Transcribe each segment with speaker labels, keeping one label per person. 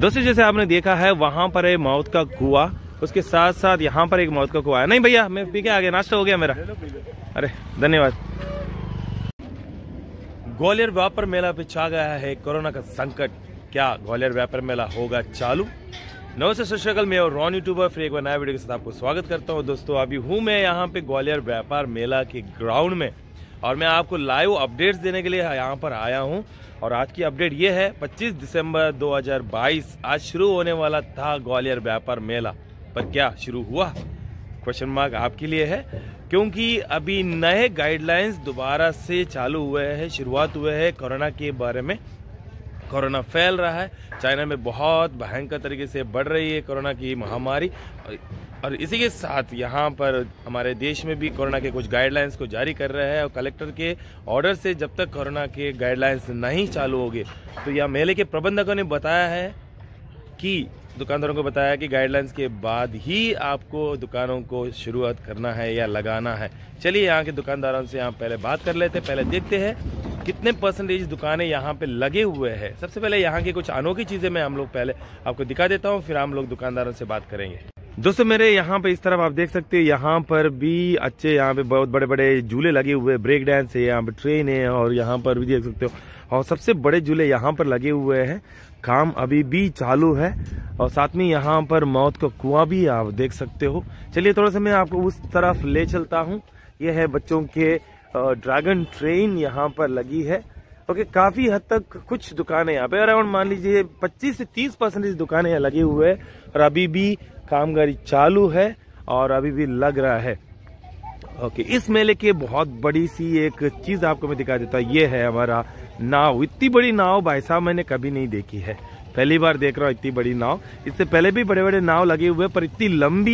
Speaker 1: दोस्तों जैसे आपने देखा है वहां पर है मौत का कुआं, उसके साथ साथ यहाँ पर एक मौत का कुआं है। नहीं भैया मैं पी के आ गया, नाश्ता हो गया मेरा। अरे धन्यवाद। ग्वालियर व्यापार मेला पे छा गया है कोरोना का संकट। क्या ग्वालियर व्यापार मेला होगा चालू? नमस्ते सत श्री अकाल, मैं और रॉन यूट्यूबर फिर एक बार नया वीडियो के साथ आपको स्वागत करता हूं। दोस्तों अभी हूं मैं यहाँ पे ग्वालियर व्यापार मेला के ग्राउंड में और मैं आपको लाइव अपडेट्स देने के लिए यहाँ पर आया हूं। और आज की अपडेट ये है 25 दिसंबर 2022 आज शुरू होने वाला था ग्वालियर व्यापार मेला, पर क्या शुरू हुआ? क्वेश्चन मार्क आपके लिए है, क्योंकि अभी नए गाइडलाइंस दोबारा से चालू हुए हैं, शुरुआत हुए हैं कोरोना के बारे में। कोरोना फैल रहा है, चाइना में बहुत भयंकर तरीके से बढ़ रही है कोरोना की महामारी, और इसी के साथ यहाँ पर हमारे देश में भी कोरोना के कुछ गाइडलाइंस को जारी कर रहे हैं। और कलेक्टर के ऑर्डर से जब तक कोरोना के गाइडलाइंस नहीं चालू होंगे तो यह मेले के प्रबंधकों ने बताया है कि दुकानदारों को बताया कि गाइडलाइंस के बाद ही आपको दुकानों को शुरुआत करना है या लगाना है। चलिए यहाँ के दुकानदारों से यहाँ पहले बात कर लेते हैं, पहले देखते हैं कितने परसेंटेज दुकानें यहाँ पे लगे हुए हैं। सबसे पहले यहाँ की कुछ अनोखी चीजें मैं हम लोग पहले आपको दिखा देता हूँ, फिर हम लोग दुकानदारों से बात करेंगे। दोस्तों मेरे यहाँ पे इस तरफ आप देख सकते हैं, यहाँ पर भी अच्छे यहाँ पे बहुत बड़े बड़े झूले लगे हुए हैं, ब्रेक डांस है, यहाँ पे ट्रेन है और यहाँ पर भी देख सकते हो, और सबसे बड़े झूले यहाँ पर लगे हुए हैं। काम अभी भी चालू है और साथ में यहाँ पर मौत का कुआं भी आप देख सकते हो। चलिए थोड़ा सा मैं आपको उस तरफ ले चलता हूँ। यह है बच्चों के ड्रैगन ट्रेन यहाँ पर लगी है। ओके, काफी हद तक कुछ दुकानें यहाँ पे अराउंड मान लीजिए 25 से 30% दुकानें यहाँ लगी हुए हैं और अभी भी कामगारी चालू है और अभी भी लग रहा है। ओके, इस मेले की बहुत बड़ी सी एक चीज आपको मैं दिखा देता हूँ। ये है हमारा नाव। इतनी बड़ी नाव भाई साहब मैंने कभी नहीं देखी है, पहली बार देख रहा हूँ इतनी बड़ी नाव। इससे पहले भी बड़े बड़े नाव लगे हुए पर इतनी लंबी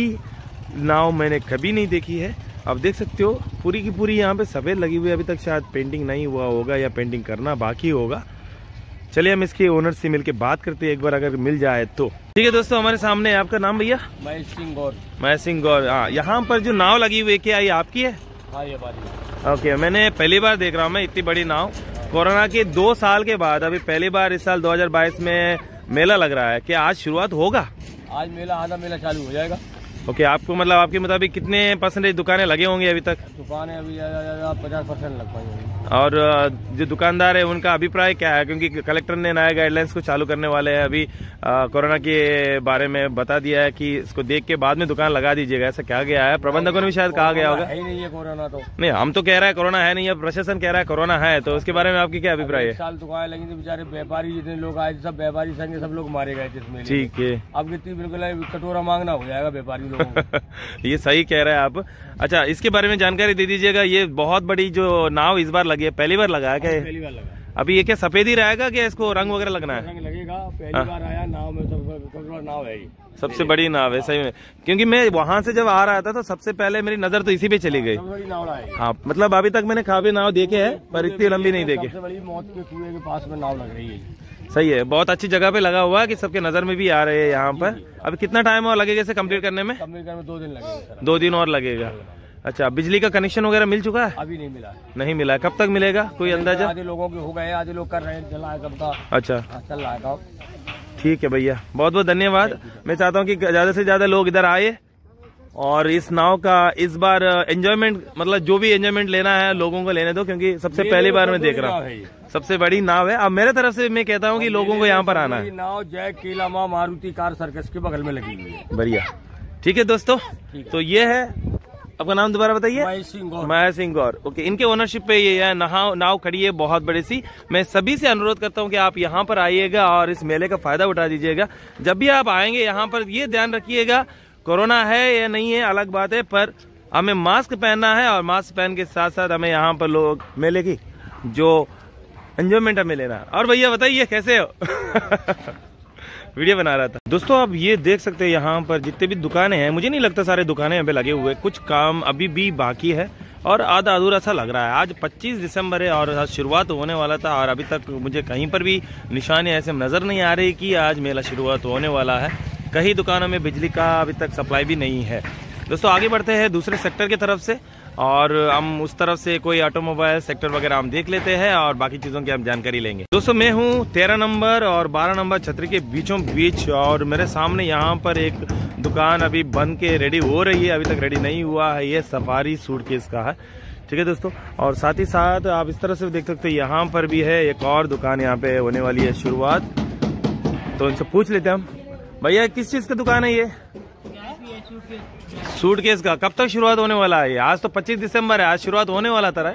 Speaker 1: नाव मैंने कभी नहीं देखी है। आप देख सकते हो पूरी की पूरी यहाँ पे सफेद लगी हुई है, अभी तक शायद पेंटिंग नहीं हुआ होगा या पेंटिंग करना बाकी होगा। चलिए हम इसके ओनर से मिलके बात करते हैं एक बार, अगर मिल जाए तो। ठीक है दोस्तों, हमारे सामने आपका नाम भैया?
Speaker 2: महेश सिंह गौर।
Speaker 1: महेश सिंह गौर। हाँ, यहाँ पर जो नाव लगी हुई है क्या ये आपकी है?
Speaker 2: हाँ ये बात।
Speaker 1: ओके, मैंने पहली बार देख रहा हूँ मैं इतनी बड़ी नाव। कोरोना के 2 साल के बाद अभी पहली बार इस साल 2022 में मेला लग रहा है। क्या आज शुरुआत होगा?
Speaker 2: आज मेला आधा मेला चालू हो जाएगा।
Speaker 1: ओके, आपको मतलब आपके मुताबिक कितने परसेंटेज दुकानें लगे होंगे अभी तक?
Speaker 2: दुकानें अभी 50% लग पाई।
Speaker 1: और जो दुकानदार है उनका अभिप्राय क्या है, क्योंकि कलेक्टर ने नया गाइडलाइंस को चालू करने वाले हैं अभी कोरोना के बारे में बता दिया है कि इसको देख के बाद में दुकान लगा दीजिएगा, ऐसा कहा गया है। प्रबंधकों ने भी शायद कहा गया होगा।
Speaker 2: है ही नहीं है कोरोना तो।
Speaker 1: नहीं, हम तो कह रहे हैं कोरोना है नहीं है, प्रशासन कह रहा है कोरोना है, तो उसके बारे में आपकी क्या अभिप्राय है?
Speaker 2: साल दुकान लगी थी, बेचारे व्यापारी जितने लोग आए सब व्यापारी संग सब लोग मारे गए जिसमें।
Speaker 1: ठीक है,
Speaker 2: अब कितनी बिल्कुल कटोरा मांगना हो जाएगा व्यापारी लोगों को।
Speaker 1: ये सही कह रहे हैं आप। अच्छा, इसके बारे में जानकारी दे दीजिएगा। ये बहुत बड़ी जो नाव इस बार लगी है, पहली बार लगा है क्या?
Speaker 2: पहली बार लगा।
Speaker 1: अभी ये क्या सफेद ही रहेगा क्या, इसको रंग वगैरह लगना है?
Speaker 2: रंग लगेगा, पहली बार आया नाव में, सबसे नाव है ये,
Speaker 1: सबसे बड़ी नाव है सही में। क्योंकि मैं वहां से जब आ रहा था तो सबसे पहले मेरी नजर तो इसी पे चली गई। हाँ, मतलब अभी तक मैंने काफी नाव देखे हैं पर इतनी लंबी नहीं देखे।
Speaker 2: सबसे बड़ी मौत के कुएं के पास में नाव लग रही है।
Speaker 1: सही है, बहुत अच्छी जगह पे लगा हुआ है कि सबके नजर में भी आ रहे हैं यहाँ पर। अभी कितना टाइम और लगेगा इसे कंप्लीट करने में?
Speaker 2: 2 दिन लगेगा।
Speaker 1: 2 दिन और लगेगा। अच्छा, बिजली का कनेक्शन वगैरह मिल चुका है?
Speaker 2: अभी नहीं मिला।
Speaker 1: नहीं मिला, कब तक मिलेगा कोई अंदाजा?
Speaker 2: आधे लोगों के हो गए, आधे लोग कर रहे हैं, चला है कब का।
Speaker 1: अच्छा,
Speaker 2: चल रहा है काम।
Speaker 1: ठीक है भैया, बहुत बहुत धन्यवाद। मैं चाहता हूँ कि ज्यादा से ज्यादा लोग इधर आए और इस नाव का इस बार एंजॉयमेंट, मतलब जो भी एंजॉयमेंट लेना है लोगों को लेने दो, क्योंकि सबसे पहली बार मैं देख रहा हूँ। सबसे बड़ी नाव है। अब मेरे तरफ से मैं कहता हूँ कि लोगों को यहाँ पर आना है।
Speaker 2: नाव जय केलामा मारुति कार सर्कस के बगल में लगी हुई है।
Speaker 1: बढ़िया, ठीक है दोस्तों। तो ये है, आपका नाम दोबारा बताइए? महेश सिंह गौर। ओके, इनके ओनरशिप पे ये है नाव खड़ी है बहुत बड़ी सी। मैं सभी से अनुरोध करता हूँ कि आप यहाँ पर आइएगा और इस मेले का फायदा उठा दीजिएगा। जब भी आप आएंगे यहाँ पर ये ध्यान रखिएगा, कोरोना है या नहीं है अलग बात है, पर हमें मास्क पहनना है और मास्क पहन के साथ साथ हमें यहाँ पर लोग मेले की जो एंजॉयमेंट हमें लेना है। और भैया बताइए कैसे हो? वीडियो बना रहा था। दोस्तों आप ये देख सकते हैं यहाँ पर जितने भी दुकानें हैं, मुझे नहीं लगता सारे दुकानें यहाँ पे लगे हुए, कुछ काम अभी भी बाकी है और आधा अधूरा सा लग रहा है। आज 25 दिसंबर है और आज शुरुआत होने वाला था और अभी तक मुझे कहीं पर भी निशानी ऐसे नजर नहीं आ रही कि आज मेला शुरुआत होने वाला है। कई दुकानों में बिजली का अभी तक सप्लाई भी नहीं है। दोस्तों आगे बढ़ते हैं दूसरे सेक्टर की तरफ से और हम उस तरफ से कोई ऑटोमोबाइल सेक्टर वगैरह हम देख लेते हैं और बाकी चीज़ों की हम जानकारी लेंगे। दोस्तों मैं हूँ 13 नंबर और 12 नंबर छतरी के बीचों बीच और मेरे सामने यहाँ पर एक दुकान अभी बन के रेडी हो रही है, अभी तक रेडी नहीं हुआ है। ये सफारी सूटकेस का है, ठीक है दोस्तों। और साथ ही साथ आप इस तरह से देख सकते हो यहाँ पर भी है एक और दुकान यहाँ पे होने वाली है शुरुआत। तो इनसे पूछ लेते हैं हम, भैया किस चीज़ का दुकान है ये? सूटकेस का। कब तक शुरुआत होने वाला है? आज तो 25 दिसंबर है, आज शुरुआत होने वाला था।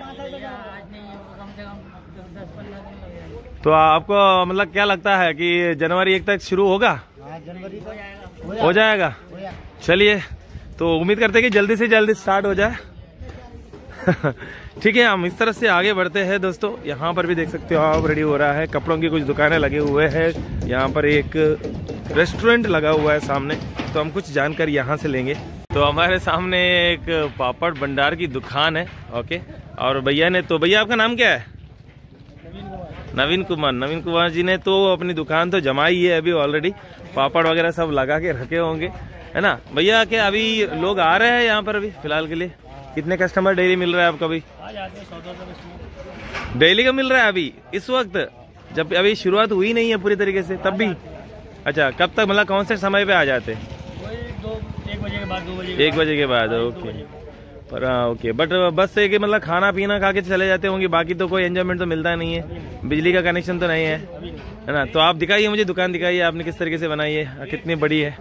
Speaker 1: तो आपको मतलब क्या लगता है कि जनवरी 1 तक शुरू होगा?
Speaker 3: जनवरी
Speaker 1: हो जाएगा। चलिए तो उम्मीद करते हैं कि जल्दी से जल्दी स्टार्ट हो जाए। ठीक है, हम इस तरह से आगे बढ़ते हैं दोस्तों। यहाँ पर भी देख सकते हो आप रेडी हो रहा है, कपड़ों की कुछ दुकानें लगे हुए हैं। यहाँ पर एक रेस्टोरेंट लगा हुआ है सामने, तो हम कुछ जानकारी यहाँ से लेंगे। तो हमारे सामने एक पापड़ भंडार की दुकान है, ओके। और भैया ने, तो भैया आपका नाम क्या है? नवीन कुमार जी ने तो अपनी दुकान तो जमाई है अभी ऑलरेडी, पापड़ वगैरह सब लगा के रखे होंगे, है ना भैया? क्या अभी लोग आ रहे हैं यहाँ पर अभी फिलहाल के लिए? कितने कस्टमर डेली मिल रहा है आपका? अभी डेली का मिल रहा है अभी इस वक्त, जब अभी शुरुआत हुई नहीं है पूरी तरीके से तब भी? अच्छा, कब तक मतलब कौन से समय पे आ जाते? 1 बजे के बाद, ओके। पर हाँ ओके, बट बस से कि मतलब खाना पीना खा के चले जाते होंगे, बाकी तो कोई एंजॉयमेंट तो मिलता नहीं है, बिजली का कनेक्शन तो नहीं है ना? तो आप दिखाइए मुझे, दुकान दिखाइए आपने किस तरीके से बनाई है, कितनी बड़ी है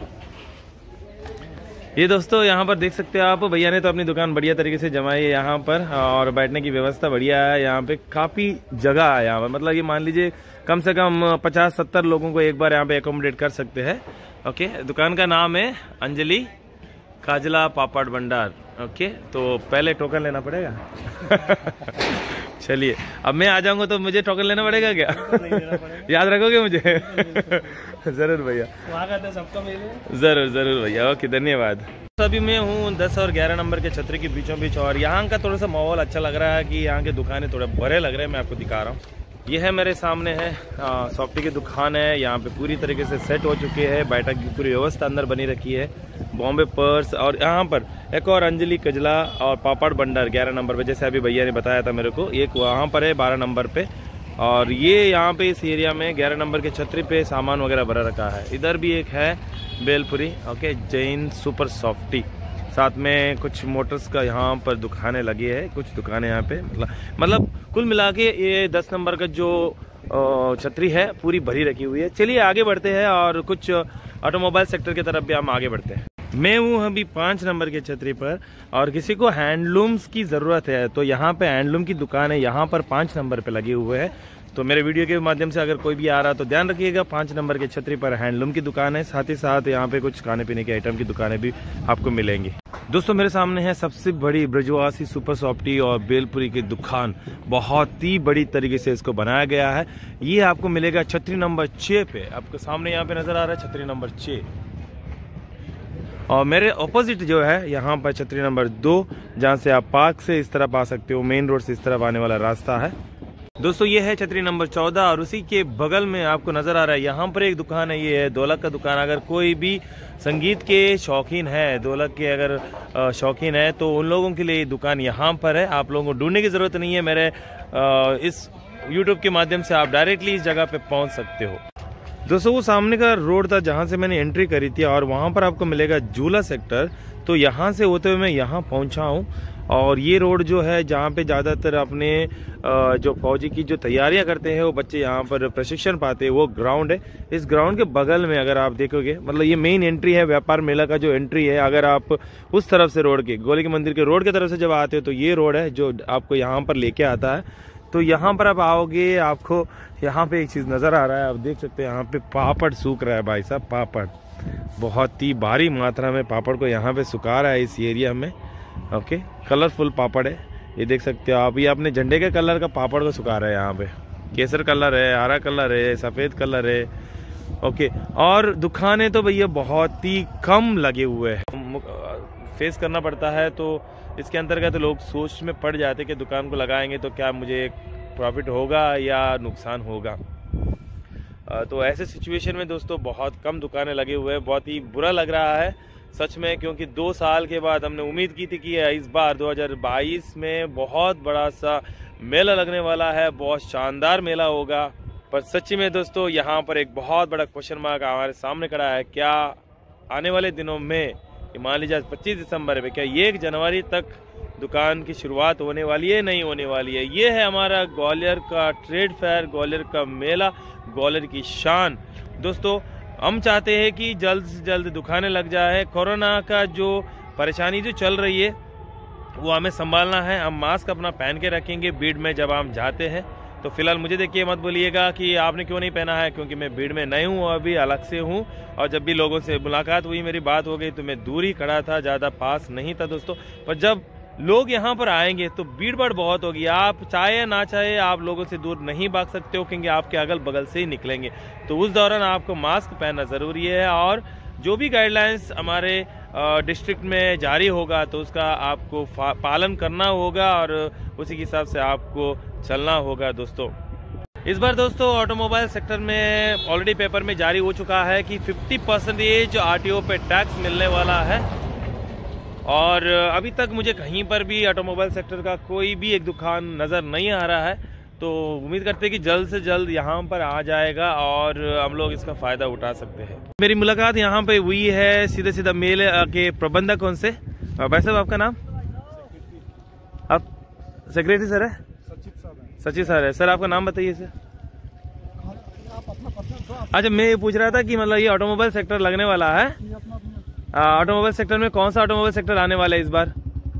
Speaker 1: ये दोस्तों। यहाँ पर देख सकते हो आप, भैया ने तो अपनी दुकान बढ़िया तरीके से जमाई है यहाँ पर, और बैठने की व्यवस्था बढ़िया है। यहाँ पे काफी जगह है यहाँ पर, मतलब ये मान लीजिए कम से कम 50-70 लोगों को एक बार यहाँ पे एकोमोडेट कर सकते हैं, ओके। दुकान का नाम है अंजलि काजला पापड़ भंडार, ओके। तो पहले टोकन लेना पड़ेगा। चलिए अब मैं आ जाऊंगा तो मुझे टोकन लेना पड़ेगा क्या? याद रखोगे मुझे? जरूर भैया, सबको मिले। जरूर भैया, ओके, धन्यवाद। अभी मैं हूँ 10 और 11 नंबर के छतरी के बीचों बीच और यहाँ का थोड़ा सा माहौल अच्छा लग रहा है कि यहाँ के दुकानें थोड़े बड़े लग रहे हैं। मैं आपको दिखा रहा हूँ, ये है मेरे सामने है सॉफ्टी की दुकान है। यहाँ पे पूरी तरीके से सेट हो चुके हैं, बैठक की पूरी व्यवस्था अंदर बनी रखी है, बॉम्बे पर्स। और यहाँ पर एक और अंजलि कजला और पापड़ भंडार 11 नंबर पे, जैसे अभी भैया ने बताया था मेरे को, एक वहाँ पर है 12 नंबर पे। और ये यहाँ पे इस एरिया में 11 नंबर के छतरी पे सामान वगैरह भरा रखा है। इधर भी एक है bhelpuri, okay, Jain super softy. साथ में कुछ मोटर्स का यहाँ पर दुकानें लगी है, कुछ दुकानें यहाँ पे, मतलब कुल मिला के ये 10 नंबर का जो छतरी है पूरी भरी रखी हुई है। चलिए आगे बढ़ते हैं और कुछ ऑटोमोबाइल सेक्टर की तरफ भी हम आगे बढ़ते हैं। मैं हूँ अभी 5 नंबर के छतरी पर और किसी को हैंडलूम्स की ज़रूरत है तो यहाँ पे हैंडलूम की दुकान है, यहाँ पर 5 नंबर पे लगे हुए हैं। तो मेरे वीडियो के माध्यम से अगर कोई भी आ रहा तो ध्यान रखिएगा, 5 नंबर के छतरी पर हैंडलूम की दुकान है। साथ ही साथ यहाँ पे कुछ खाने पीने के आइटम की दुकानें भी आपको मिलेंगी। दोस्तों मेरे सामने है सबसे बड़ी ब्रजवासी सुपर सॉफ्टी और बेलपुरी की दुकान, बहुत ही बड़ी तरीके से इसको बनाया गया है। ये आपको मिलेगा छतरी नंबर 6 पे, आपके सामने यहाँ पे नजर आ रहा है छतरी नंबर 6। और मेरे ऑपोजिट जो है यहाँ पर छतरी नंबर 2, जहाँ से आप पार्क से इस तरफ आ सकते हो, मेन रोड से इस तरफ आने वाला रास्ता है। दोस्तों ये है छतरी नंबर 14 और उसी के बगल में आपको नजर आ रहा है यहाँ पर एक दुकान है, ये है ढोलक का दुकान। अगर कोई भी संगीत के शौकीन है, ढोलक के अगर शौकीन है तो उन लोगों के लिए ये दुकान यहाँ पर है। आप लोगों को ढूंढने की जरूरत नहीं है, मेरे इस YouTube के माध्यम से आप डायरेक्टली इस जगह पे पहुँच सकते हो। दोस्तों वो सामने का रोड था जहाँ से मैंने एंट्री करी थी और वहाँ पर आपको मिलेगा झूला सेक्टर। तो यहाँ से होते हुए मैं यहाँ पहुँचा हूँ और ये रोड जो है जहाँ पे ज़्यादातर अपने जो फौजी की जो तैयारियां करते हैं वो बच्चे यहाँ पर प्रशिक्षण पाते हैं, वो ग्राउंड है। इस ग्राउंड के बगल में अगर आप देखोगे, मतलब ये मेन एंट्री है व्यापार मेला का जो एंट्री है। अगर आप उस तरफ से रोड के गोली के मंदिर के रोड की तरफ से जब आते हो तो ये रोड है जो आपको यहाँ पर लेके आता है। तो यहाँ पर आप आओगे, आपको यहाँ पे एक चीज़ नज़र आ रहा है, आप देख सकते हैं यहाँ पे पापड़ सूख रहा है भाई साहब। पापड़ बहुत ही भारी मात्रा में पापड़ को यहाँ पे सुखा रहा है इस एरिया में, ओके। कलरफुल पापड़ है, ये देख सकते हो आप। ये अपने झंडे के कलर का पापड़ को सुखा रहा है यहाँ पे, केसर कलर है, हरा कलर है, सफ़ेद कलर है, ओके। और दुकानें तो भैया बहुत ही कम लगे हुए हैं, फेस करना पड़ता है। तो इसके अंतर्गत लोग सोच में पड़ जाते कि दुकान को लगाएंगे तो क्या मुझे प्रॉफिट होगा या नुकसान होगा। तो ऐसे सिचुएशन में दोस्तों बहुत कम दुकानें लगे हुए हैं, बहुत ही बुरा लग रहा है। सच में, क्योंकि 2 साल के बाद हमने उम्मीद की थी कि इस बार 2022 में बहुत बड़ा सा मेला लगने वाला है, बहुत शानदार मेला होगा। पर सच्ची में दोस्तों यहाँ पर एक बहुत बड़ा क्वेश्चन मार्क हमारे सामने खड़ा है। क्या आने वाले दिनों में, मान लीजिए 25 दिसंबर में, क्या 1 जनवरी तक दुकान की शुरुआत होने वाली है, नहीं होने वाली है? ये है हमारा ग्वालियर का ट्रेड फेयर, ग्वालियर का मेला, ग्वालियर की शान। दोस्तों हम चाहते हैं कि जल्द से जल्द दुकानें लग जाए। कोरोना का जो परेशानी जो चल रही है वो हमें संभालना है। हम मास्क अपना पहन के रखेंगे भीड़ में जब हम जाते हैं। तो फिलहाल मुझे देखिए मत बोलिएगा कि आपने क्यों नहीं पहना है, क्योंकि मैं भीड़ में नहीं हूँ, अभी अलग से हूँ। और जब भी लोगों से मुलाकात हुई, मेरी बात हो गई, तो मैं दूर ही खड़ा था, ज़्यादा पास नहीं था दोस्तों। पर जब लोग यहाँ पर आएंगे तो भीड़ भाड़ बहुत होगी। आप चाहे या ना चाहे आप लोगों से दूर नहीं भाग सकते हो, क्योंकि आपके अगल बगल से ही निकलेंगे। तो उस दौरान आपको मास्क पहनना ज़रूरी है। और जो भी गाइडलाइंस हमारे डिस्ट्रिक्ट में जारी होगा तो उसका आपको पालन करना होगा और उसी के हिसाब से आपको चलना होगा दोस्तों। इस बार दोस्तों ऑटोमोबाइल सेक्टर में ऑलरेडी पेपर में जारी हो चुका है कि 50% आरटीओ पे टैक्स मिलने वाला है। और अभी तक मुझे कहीं पर भी ऑटोमोबाइल सेक्टर का कोई भी एक दुकान नज़र नहीं आ रहा है। तो उम्मीद करते हैं कि जल्द से जल्द यहाँ पर आ जाएगा और हम लोग इसका फ़ायदा उठा सकते हैं। मेरी मुलाकात यहाँ पे हुई है सीधे सीधा मेले के प्रबंधक कौन से, भाई साहब आपका नाम? आप सेक्रेटरी सर है? सचिव सर है। सर आपका नाम बताइए सर। अच्छा, मैं ये पूछ रहा था कि मतलब ये ऑटोमोबाइल सेक्टर लगने वाला है, ऑटोमोबाइल सेक्टर में कौन सा ऑटोमोबाइल सेक्टर आने वाला है इस बार?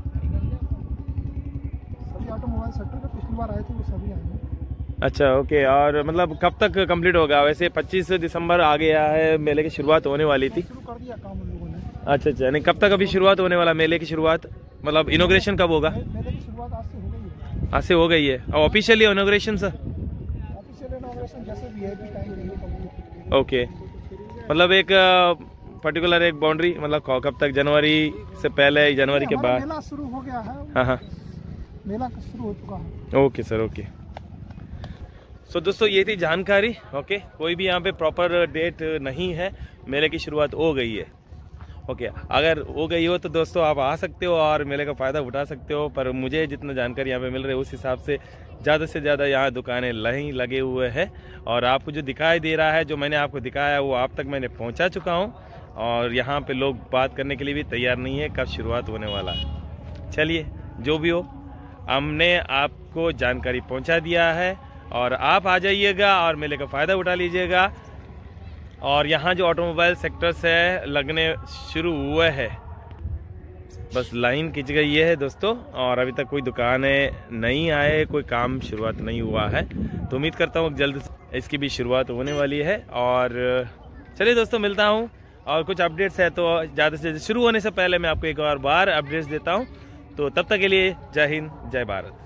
Speaker 3: सभी ऑटोमोबाइल सेक्टर का पिछली बार आए थे वो सभी आए।
Speaker 1: अच्छा ओके। और मतलब कब तक कंप्लीट होगा? वैसे 25 दिसंबर आ गया है, मेले की शुरुआत होने वाली थी।
Speaker 3: शुरू कर दिया काम उन लोगों ने।
Speaker 1: अच्छा अच्छा, नहीं कब तक अभी शुरुआत होने वाला मेले की शुरुआत? मतलब इनॉग्रेशन कब होगा?
Speaker 3: मेले की शुरुआत आज से हो गई है।
Speaker 1: आज से हो गई है। और officially inauguration sir?
Speaker 3: Official inauguration जैसे वीआईपी टाइम रहेगा।
Speaker 1: ओके, मतलब एक पर्टिकुलर एक बाउंड्री, मतलब कब तक? जनवरी से पहले, जनवरी के बाद?
Speaker 3: मेला शुरू हो गया है।
Speaker 1: हाँ हाँ,
Speaker 3: मेला शुरू हो चुका है।
Speaker 1: Okay sir, okay. सो दोस्तों ये थी जानकारी। ओके, कोई भी यहाँ पे प्रॉपर डेट नहीं है, मेले की शुरुआत हो गई है। ओके, अगर हो गई हो तो दोस्तों आप आ सकते हो और मेले का फ़ायदा उठा सकते हो। पर मुझे जितना जानकारी यहाँ पे मिल रही है उस हिसाब से ज़्यादा यहाँ दुकानें नहीं लगे हुए हैं। और आपको जो दिखाई दे रहा है, जो मैंने आपको दिखाया वो आप तक मैंने पहुँचा चुका हूँ। और यहाँ पे लोग बात करने के लिए भी तैयार नहीं है कब शुरुआत होने वाला है। चलिए, जो भी हो, हमने आपको जानकारी पहुँचा दिया है और आप आ जाइएगा और मेले का फ़ायदा उठा लीजिएगा। और यहाँ जो ऑटोमोबाइल सेक्टर से लगने शुरू हुए हैं, बस लाइन खिंच गई है दोस्तों। और अभी तक कोई दुकानें नहीं आए, कोई काम शुरुआत नहीं हुआ है। तो उम्मीद करता हूँ जल्द इसकी भी शुरुआत होने वाली है। और चलिए दोस्तों, मिलता हूँ और कुछ अपडेट्स है तो ज़्यादा से ज़्यादा शुरू होने से पहले मैं आपको एक और बार अपडेट्स देता हूँ। तो तब तक के लिए जय हिंद, जय भारत।